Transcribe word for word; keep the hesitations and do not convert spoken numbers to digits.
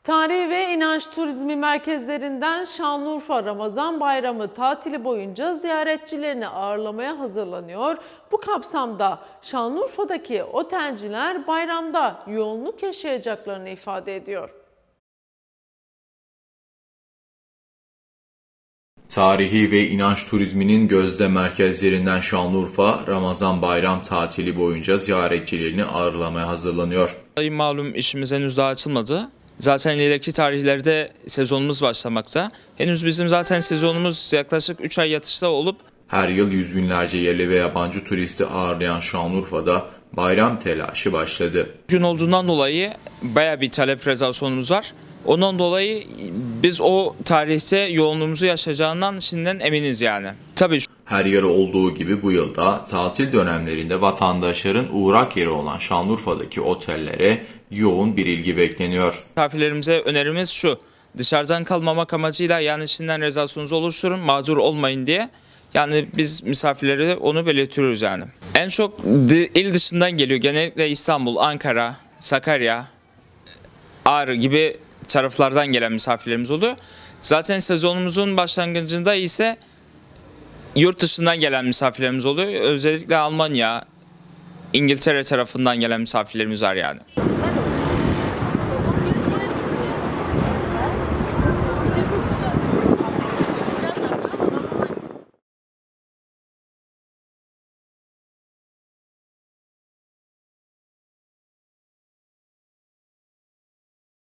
Tarihi ve inanç turizmi merkezlerinden Şanlıurfa Ramazan Bayramı tatili boyunca ziyaretçilerini ağırlamaya hazırlanıyor. Bu kapsamda Şanlıurfa'daki otelciler bayramda yoğunluk yaşayacaklarını ifade ediyor. Tarihi ve inanç turizminin gözde merkezlerinden Şanlıurfa, Ramazan bayram tatili boyunca ziyaretçilerini ağırlamaya hazırlanıyor. Malum işimiz henüz daha açılmadı. Zaten ileriki tarihlerde sezonumuz başlamakta. Henüz bizim zaten sezonumuz yaklaşık üç ay yatışta olup her yıl yüz binlerce yerli ve yabancı turisti ağırlayan Şanlıurfa'da bayram telaşı başladı. Gün olduğundan dolayı bayağı bir talep rezervasyonumuz var. Ondan dolayı biz o tarihte yoğunluğumuzu yaşayacağından şimdiden eminiz yani. Tabii. Her yıl olduğu gibi bu yılda tatil dönemlerinde vatandaşların uğrak yeri olan Şanlıurfa'daki otellere yoğun bir ilgi bekleniyor. Misafirlerimize önerimiz şu: dışarıdan kalmamak amacıyla yani şimdiden rezervasyonunuzu oluşturun, mağdur olmayın diye. Yani biz misafirlere onu belirtiyoruz yani. En çok il dışından geliyor. Genellikle İstanbul, Ankara, Sakarya, Ağrı gibi taraflardan gelen misafirlerimiz oluyor. Zaten sezonumuzun başlangıcında ise yurt dışından gelen misafirlerimiz oluyor. Özellikle Almanya, İngiltere tarafından gelen misafirlerimiz var yani.